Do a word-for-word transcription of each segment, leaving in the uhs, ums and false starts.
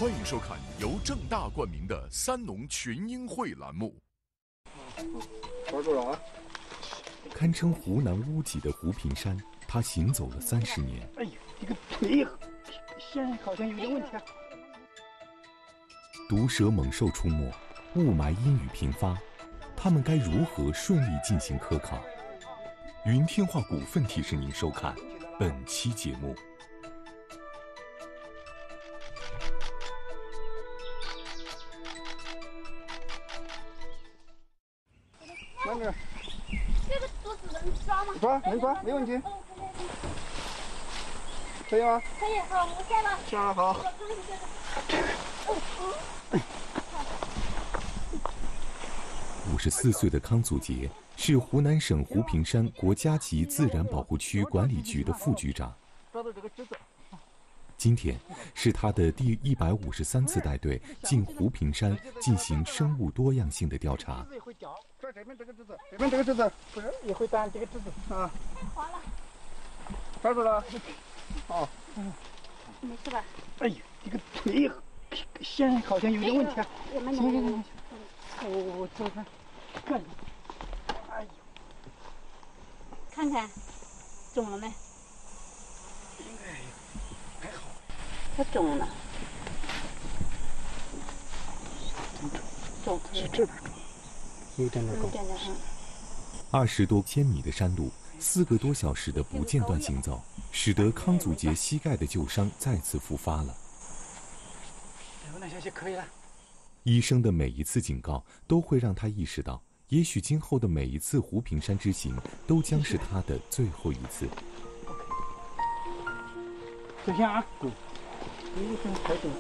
欢迎收看由正大冠名的三农群英会栏目。 抓住了啊！ 堪称湖南屋脊的湖平山，他行走了三十年。 哎呦，这个腿现在好像有点问题啊！ 毒蛇猛兽出没，雾霾阴雨频发，他们该如何顺利进行科考？云天化股份提示您收看本期节目。 慢点。 这个肚子能抓吗？ 抓，能抓，没问题。可以吗？ 可以，好，我下了。 下了，好。 五十四岁的康祖杰是湖南省湖平山国家级自然保护区管理局的副局长。 抓到这个枝子。 今天是他的第一百五十三次带队进湖平山进行生物多样性的调查。 也会嚼，抓这边这个枝子，这边这个枝子不是也会断这个枝子啊。 滑了。 抓住了。好。 嗯，没事吧？ 哎呦，这个腿现在好像有点问题啊。 行行行行， 我我做看，看。哎呦， 看看肿了没？ 应该还好。 它肿了。肿是这边肿，有点点肿。 有点点嗯。 二十多千米的山路，四个多小时的不间断行走，使得康祖杰膝盖的旧伤再次复发了。 有那消息可以了。 医生的每一次警告都会让他意识到，也许今后的每一次湖平山之行都将是他的最后一次。 小心啊！嗯，医生抬紧。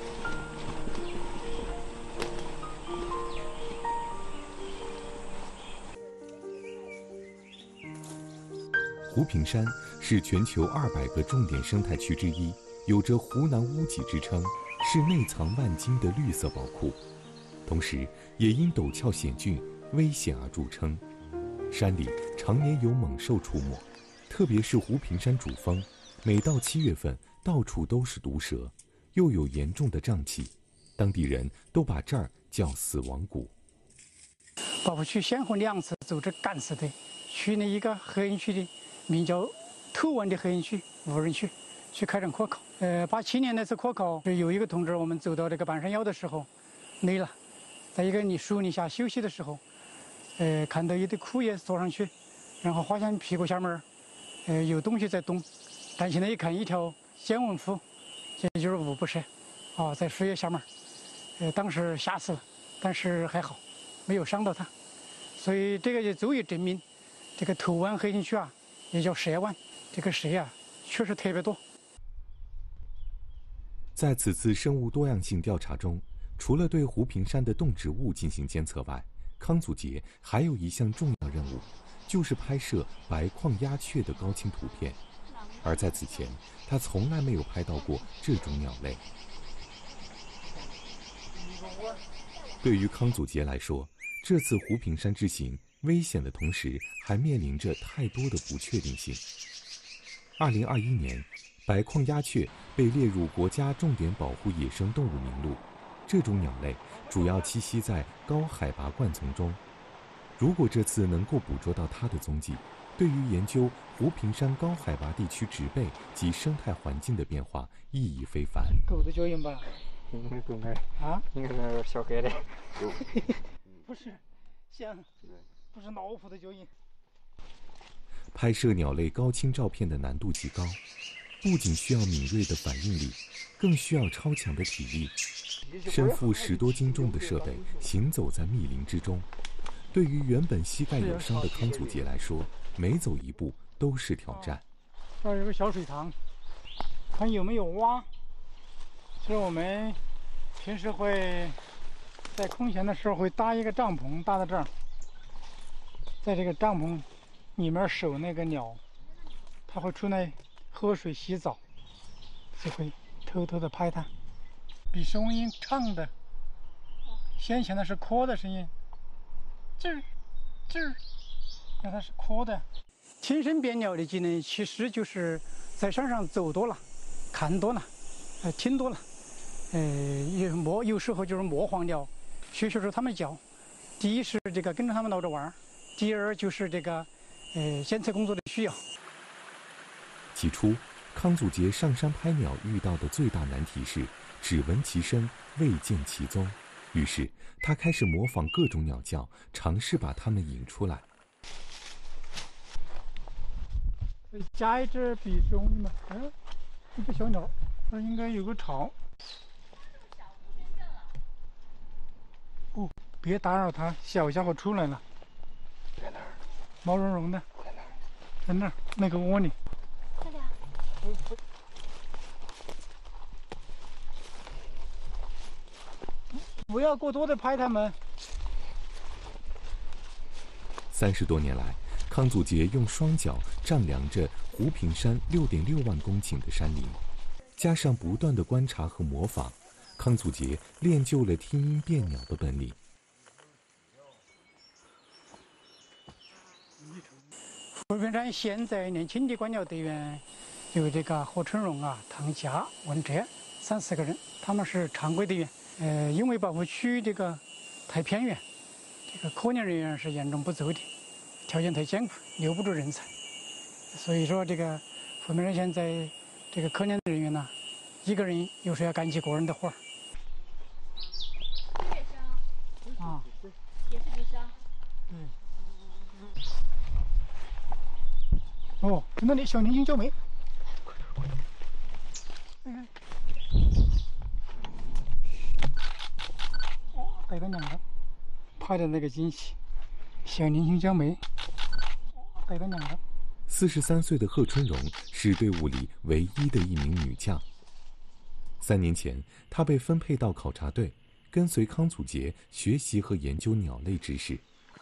湖平山是全球二百个重点生态区之一，有着湖南屋脊之称，是内藏万金的绿色宝库，同时也因陡峭险峻、危险而著称。山里常年有猛兽出没，特别是湖平山主峰，每到七月份，到处都是毒蛇，又有严重的瘴气，当地人都把这儿叫死亡谷。 保护区先后两次组织干事队去那一个黑人区的名叫头湾的黑人区无人区去开展科考。呃，八七年那次科考，有一个同志，我们走到这个半山腰的时候，累了，在一个你树林下休息的时候，呃，看到一堆枯叶坐上去，然后发现屁股下面，呃，有东西在动，但现在一看，一条尖吻蝠，也就是五步蛇，啊，在树叶下面，呃，当时吓死了，但是还好，没有伤到它，所以这个就足以证明，这个头湾黑心区啊，也叫蛇湾，这个蛇啊，确实特别多。 在此次生物多样性调查中，除了对湖平山的动植物进行监测外，康祖杰还有一项重要任务，就是拍摄白眶鸦雀的高清图片。而在此前，他从来没有拍到过这种鸟类。对于康祖杰来说，这次湖平山之行危险的同时，还面临着太多的不确定性。二零二一年，白眶鸦雀被列入国家重点保护野生动物名录。这种鸟类主要栖息在高海拔灌丛中。如果这次能够捕捉到它的踪迹，对于研究湖平山高海拔地区植被及生态环境的变化意义非凡。 狗的脚印吧？ 应该狗爱啊？ 应该是小黑的。 不是，像不是老虎的脚印。 拍摄鸟类高清照片的难度极高，不仅需要敏锐的反应力，更需要超强的体力。身负十多斤重的设备行走在密林之中，对于原本膝盖有伤的康祖杰来说，每走一步都是挑战。 这儿有个小水塘，看有没有蛙。其实我们平时会在空闲的时候会搭一个帐篷，搭在这儿，在这个帐篷里面守那个鸟，它会出来喝水洗澡，就会偷偷的拍它。比声音唱的，先前的是蝌的声音，吱儿吱儿，那它是蝌的。听声辨鸟的技能，其实就是在山上走多了，看多了，呃，听多了， 呃，有磨有时候就是磨黄了，学学着他们教。第一是这个跟着他们闹着玩儿，第二就是这个呃监测工作的需要。 起初，康祖杰上山拍鸟遇到的最大难题是只闻其声，未见其踪。于是他开始模仿各种鸟叫，尝试把它们引出来。 加一只比熊嘛，嗯，一个小鸟，那应该有个巢。哦，别打扰它，小家伙出来了。 在哪儿？ 毛茸茸的。 在哪儿？ 在那儿，那个窝里。 快点。 不要过多的拍它们。 三十多年来，康祖杰用双脚丈量着湖平山六点六万公顷的山林，加上不断的观察和模仿，康祖杰练就了听音辨鸟的本领。 湖平山现在年轻的观鸟队员有这个何春荣啊、唐佳、文哲三四个人，他们是常规队员。呃，因为保护区这个太偏远，这个科研人员是严重不足的，条件太艰苦，留不住人才。所以说，这个湖平山现在这个科研人员呢，一个人有时候要干几个人的活儿。 野生啊， 也是比生。 对。哦，那里小年轻叫梅。哎。逮到两个，拍的那个惊喜，小年轻娇梅，逮到两个。 四十三岁的贺春荣是队伍里唯一的一名女将。三年前，她被分配到考察队，跟随康祖杰学习和研究鸟类知识。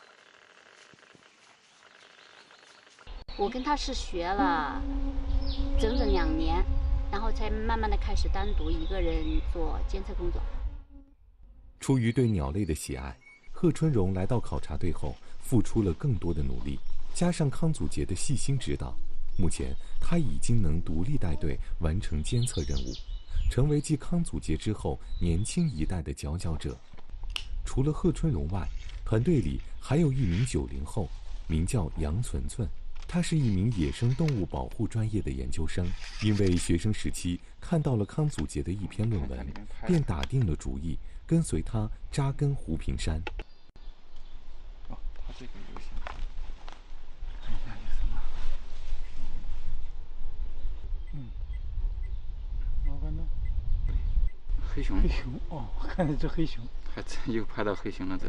我跟他是学了整整两年，然后才慢慢的开始单独一个人做监测工作。 出于对鸟类的喜爱，贺春荣来到考察队后，付出了更多的努力，加上康祖杰的细心指导，目前他已经能独立带队完成监测任务，成为继康祖杰之后年轻一代的佼佼者。除了贺春荣外，团队里还有一名九零后，名叫杨存存。他是一名野生动物保护专业的研究生，因为学生时期看到了康祖杰的一篇论文，便打定了主意跟随他扎根湖平山。 哦，他这个就行。看一下有什么？ 嗯，哪个呢？ 黑熊。 黑熊哦，我看到这黑熊。 还真又拍到黑熊了这里。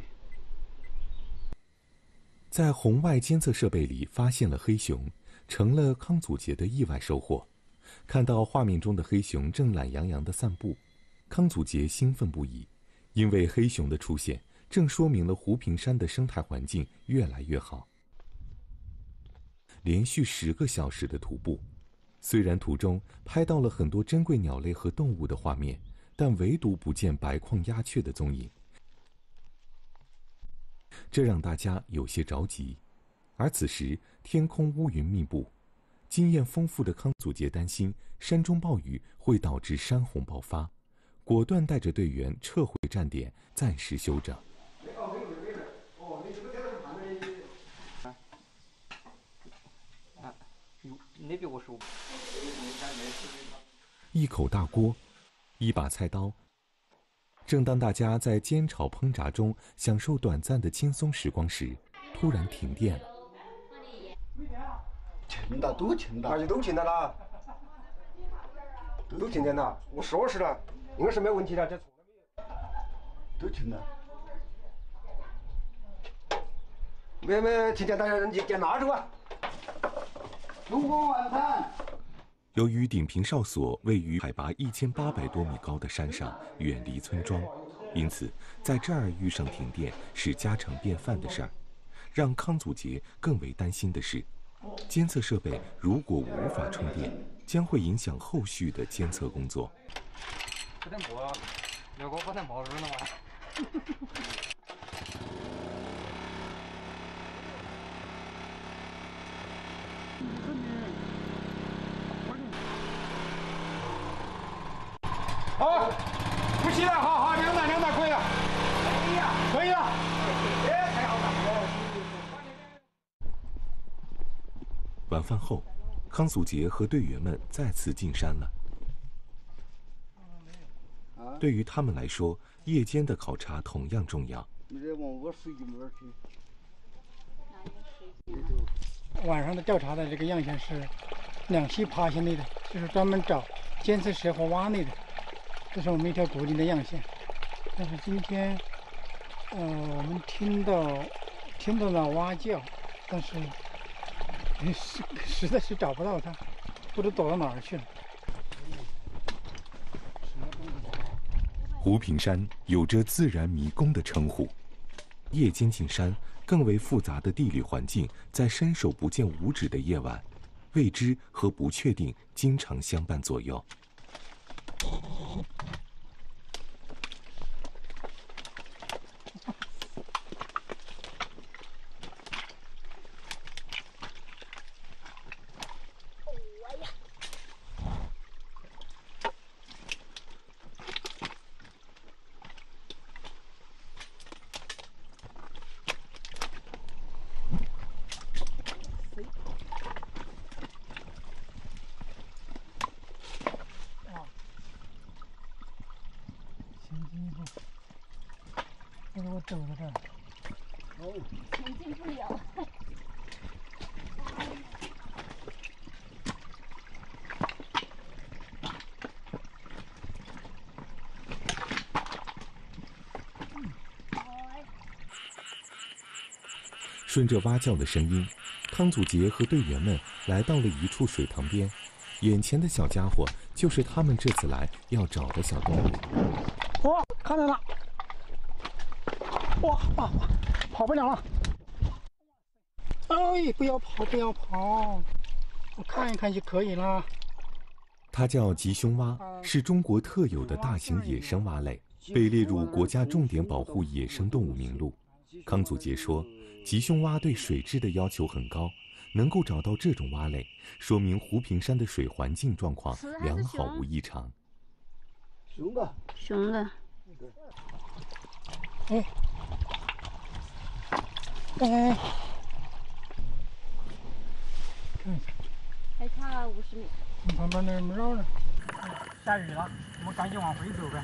在红外监测设备里发现了黑熊，成了康祖杰的意外收获。看到画面中的黑熊正懒洋洋地散步，康祖杰兴奋不已，因为黑熊的出现正说明了湖平山的生态环境越来越好。连续十个小时的徒步，虽然途中拍到了很多珍贵鸟类和动物的画面，但唯独不见白眶鸦雀的踪影。这让大家有些着急，而此时天空乌云密布，经验丰富的康祖杰担心山中暴雨会导致山洪爆发，果断带着队员撤回站点，暂时休整。一口大锅，一把菜刀。正当大家在煎炒烹炸中享受短暂的轻松时光时，突然停电了。 停的都停的，而且都停的了，都停电了。我说是了，应该是没问题的，这从来没有，都停了。没没停电，大家你点蜡烛啊！烛光晚餐。 由于鼎平哨所位于海拔一千八百多米高的山上，远离村庄，因此在这儿遇上停电是家常便饭的事儿。让康祖杰更为担心的是，监测设备如果无法充电，将会影响后续的监测工作。 这点锅，要给我把它冒热了吗？好。 起来，好好，两百两百可以了。可以呀，可以了。哎，太好了。 晚饭后，康祖杰和队员们再次进山了。对于他们来说，夜间的考察同样重要。 晚上的调查的这个样线是两栖爬行类的，就是专门找尖刺蛇和蛙类的，这是我们一条固定的样线。但是今天，呃，我们听到听到了蛙叫，但是实实在是找不到它，不知躲到哪儿去了。 湖平山有着自然迷宫的称呼，夜间进山更为复杂的地理环境，在伸手不见五指的夜晚，未知和不确定经常相伴左右。 但是我走到这儿， 哦，前进不了。 顺着蛙叫的声音，康祖杰和队员们来到了一处水塘边，眼前的小家伙就是他们这次来要找的小动物。 哇，看到了！哇哇哇，跑不了了！哎，不要跑，不要跑，我看一看就可以了。 它叫吉胸蛙，是中国特有的大型野生蛙类，被列入国家重点保护野生动物名录。康祖杰说，吉胸蛙对水质的要求很高，能够找到这种蛙类，说明湖平山的水环境状况良好无异常。 熊的， 熊的。 哎，哎，看一下， 还差五十米。 你旁边那没绕呢。下雨了，我们赶紧往回走呗。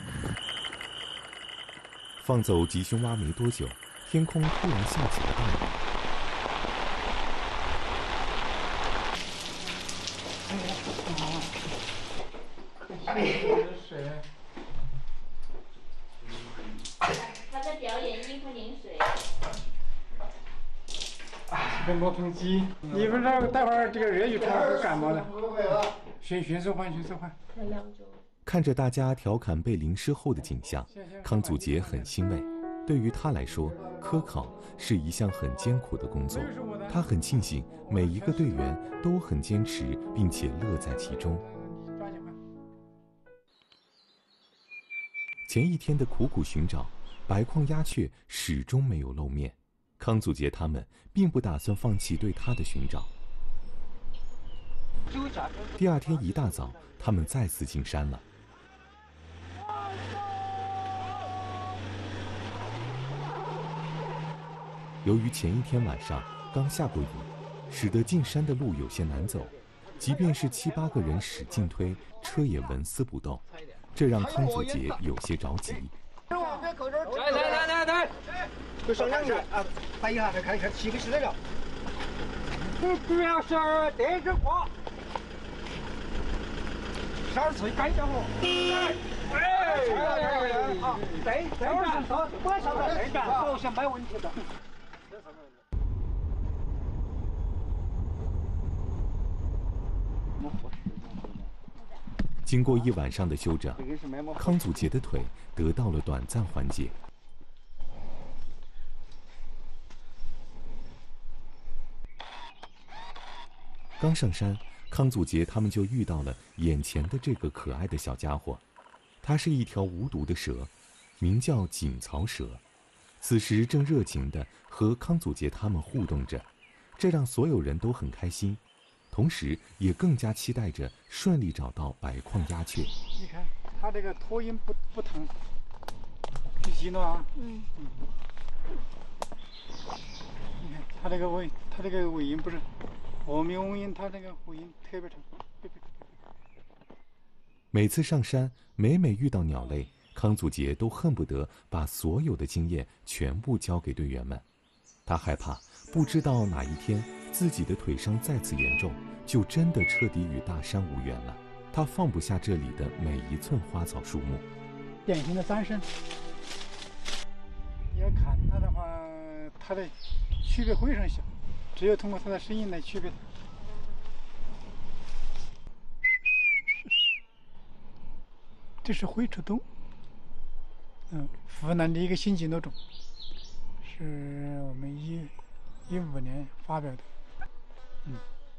放走吉胸蛙没多久，天空突然下起了大雨。 哎呀，水。 他在表演衣服淋水。 哎，这磨盆机，你们这待会儿这个热雨出来会感冒的。迅迅速换，迅速换。 看着大家调侃被淋湿后的景象，康祖杰很欣慰。对于他来说，科考是一项很艰苦的工作。他很庆幸每一个队员都很坚持，并且乐在其中。前一天的苦苦寻找，白眶鸦雀始终没有露面。康祖杰他们并不打算放弃对他的寻找。第二天一大早，他们再次进山了。由于前一天晚上刚下过雨，使得进山的路有些难走，即便是七八个人使劲推，车也纹丝不动，这让康祖杰有些着急。 来来来来来，就上两个啊，拍一下再看一看七个是哪个？你主要是这只瓜，十二岁干小伙。哎哎，好，这这干说，我晓得这干保险没问题的。 经过一晚上的休整，康祖杰的腿得到了短暂缓解。刚上山，康祖杰他们就遇到了眼前的这个可爱的小家伙，它是一条无毒的蛇，名叫锦曹蛇。此时正热情地和康祖杰他们互动着，这让所有人都很开心。同时也更加期待着顺利找到白眶鸦雀。 你看，它这个脱音不不疼， 急了啊！ 嗯。 嗯。你看它这个尾，它这个尾音不是欧米翁音，它这个尾音特别长。 每次上山，每每遇到鸟类，康祖杰都恨不得把所有的经验全部交给队员们。他害怕不知道哪一天自己的腿伤再次严重，就真的彻底与大山无缘了。他放不下这里的每一寸花草树木。 典型的山参，你要看它的话，它的区别非常小，只有通过它的声音来区别它。这是灰土豆，嗯，湖南的一个新型的种，是我们一一五年发表的，嗯。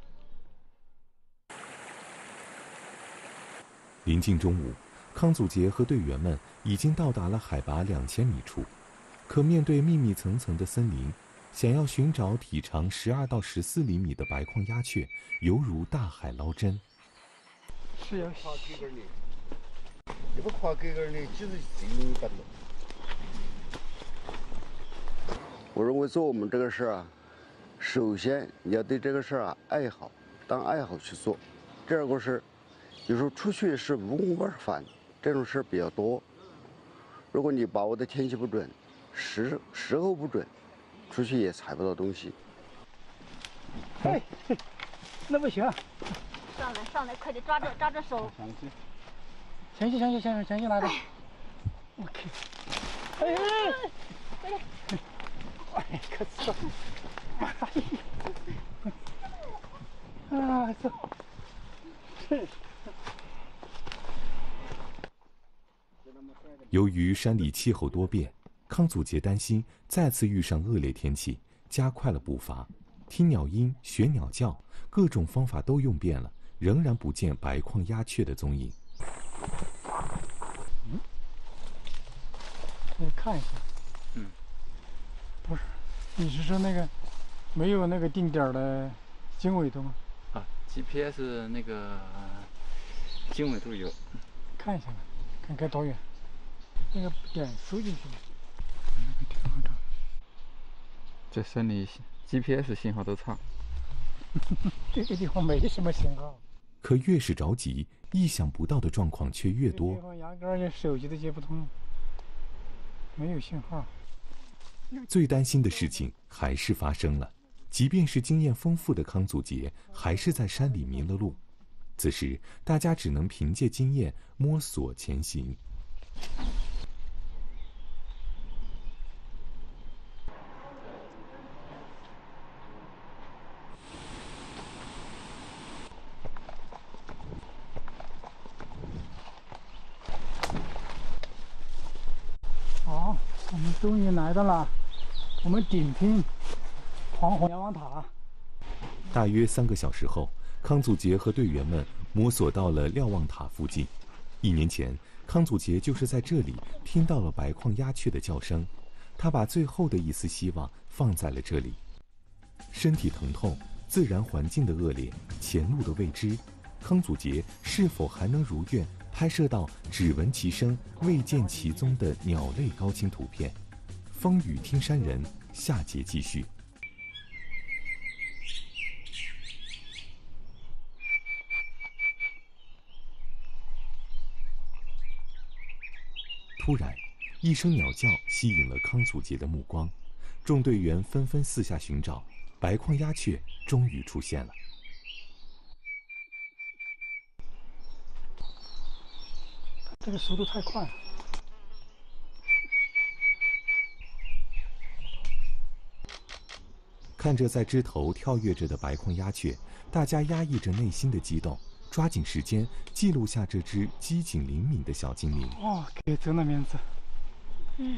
临近中午，康祖杰和队员们已经到达了海拔两千米处，可面对密密层层的森林，想要寻找体长十二到十四厘米的白眶鸦雀，犹如大海捞针。 是要跨给根儿的，这个跨给根儿的，其实最容易办到。我认为做我们这个事儿啊，首先你要对这个事儿啊爱好，当爱好去做。第二个是，有时候出去是无味饭，这种事儿比较多。如果你把握的天气不准，时时候不准，出去也采不到东西。 哎，那不行。 上来上来，快点抓着抓着手。 前去前去前去前去来着。OK。哎哎。哎，可错。啊，走。 由于山里气候多变，康祖杰担心再次遇上恶劣天气，加快了步伐。听鸟音、学鸟叫，各种方法都用遍了，仍然不见白眶鸦雀的踪影。 嗯，你看一下。 嗯。 不是，你是说那个没有那个定点的经纬度吗？ 啊 ，G P S 那个经纬度有。 看一下吧，看该多远。那个点输进去了，那个挺好找。 这山里 G P S 信号都差。 这个地方没什么信号。 可越是着急，意想不到的状况却越多。 这地方压根儿连手机都接不通，没有信号。 最担心的事情还是发生了，即便是经验丰富的康祖杰，还是在山里迷了路。此时，大家只能凭借经验摸索前行。 好，我们终于来到了我们顶厅黄河瞭望塔。 大约三个小时后，康祖杰和队员们摸索到了瞭望塔附近。一年前，康祖杰就是在这里听到了白眶鸦雀的叫声，他把最后的一丝希望放在了这里。身体疼痛、自然环境的恶劣、前路的未知，康祖杰是否还能如愿拍摄到只闻其声未见其踪的鸟类高清图片？风雨听山人，下节继续。突然，一声鸟叫吸引了康祖杰的目光，众队员纷纷四下寻找，白眶鸦雀终于出现了。 这个速度太快了。 看着在枝头跳跃着的白眶鸦雀，大家压抑着内心的激动，抓紧时间记录下这只机警灵敏的小精灵。 哦，给整了名字。 嗯，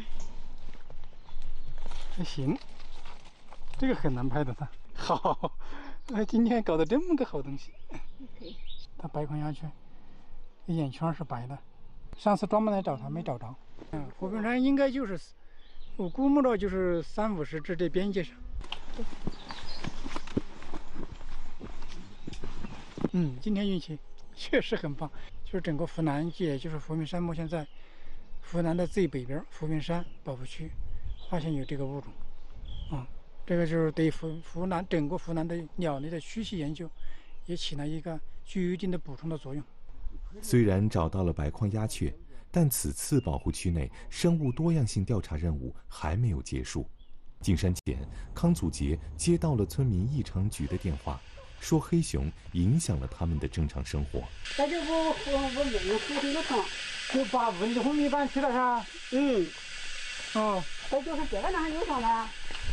还行，这个很难拍的它。好，哎，今天搞的这么个好东西。 对。 它白眶鸦雀，眼圈是白的。上次专门来找它没找着。嗯，湖平山应该就是，我估摸着就是三五十只这边界上。嗯，今天运气确实很棒，就是整个湖南，也就是湖平山目前在湖南的最北边湖平山保护区发现有这个物种，啊，这个就是对湖湖南整个湖南的鸟类的栖息研究也起了一个具有一定的补充的作用。 虽然找到了白眶鸦雀，但此次保护区内生物多样性调查任务还没有结束。进山前，康祖杰接到了村民异常局的电话，说黑熊影响了他们的正常生活。 这就我我我人湖这个床，就把蚊子红米板去了噻。嗯，哦，这就是这个哪有床了？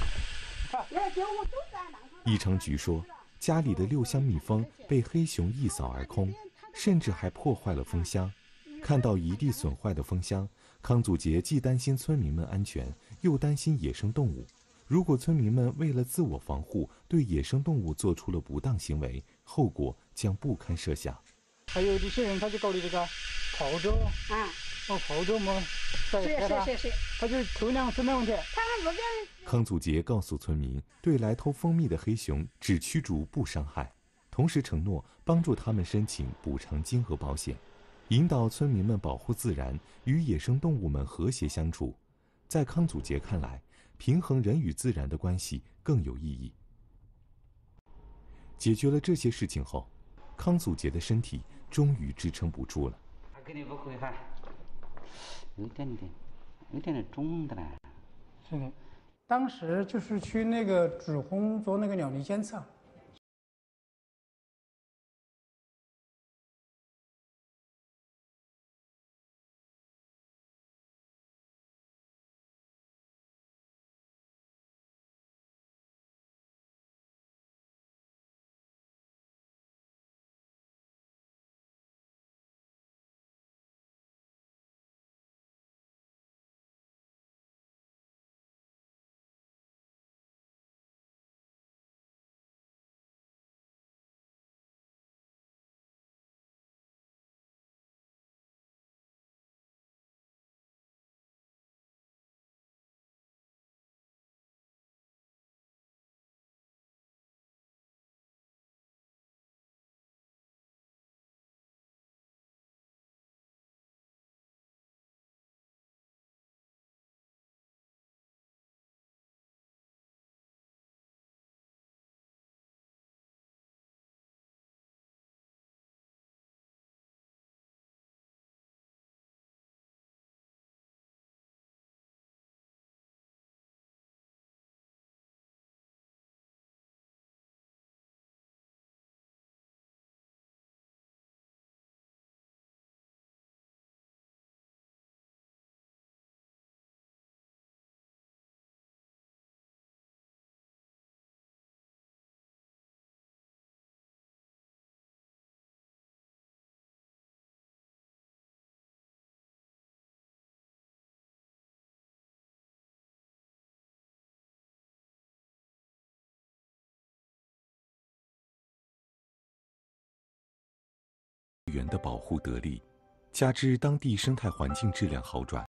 异常局说，家里的六箱蜜蜂被黑熊一扫而空，甚至还破坏了蜂箱。看到一地损坏的蜂箱，康祖杰既担心村民们安全，又担心野生动物。如果村民们为了自我防护对野生动物做出了不当行为，后果将不堪设想。 还有这些人他就搞的这个泡粥啊，哦泡粥嘛，是是是是，他就偷粮食没问题。他路边。 康祖杰告诉村民，对来偷蜂蜜的黑熊只驱逐不伤害，同时承诺帮助他们申请补偿金和保险，引导村民们保护自然，与野生动物们和谐相处。在康祖杰看来，平衡人与自然的关系更有意义。解决了这些事情后，康祖杰的身体终于支撑不住了。 他肯定不会哈，有点点，有点点肿的嘞。 是的，当时就是去那个主烘做那个鸟类监测。 园的保护得力，加之当地生态环境质量好转，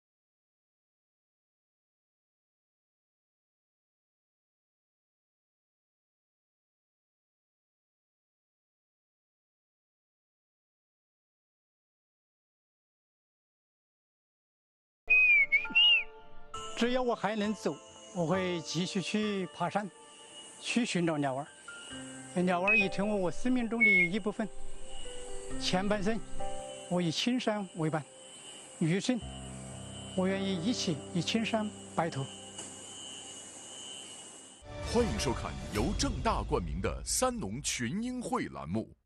只要我还能走，我会继续去爬山，去寻找鸟儿。鸟儿已成为我生命中的一部分。前半生，我以青山为伴；余生，我愿意一起以青山白头。 欢迎收看由正大冠名的三农群英会栏目。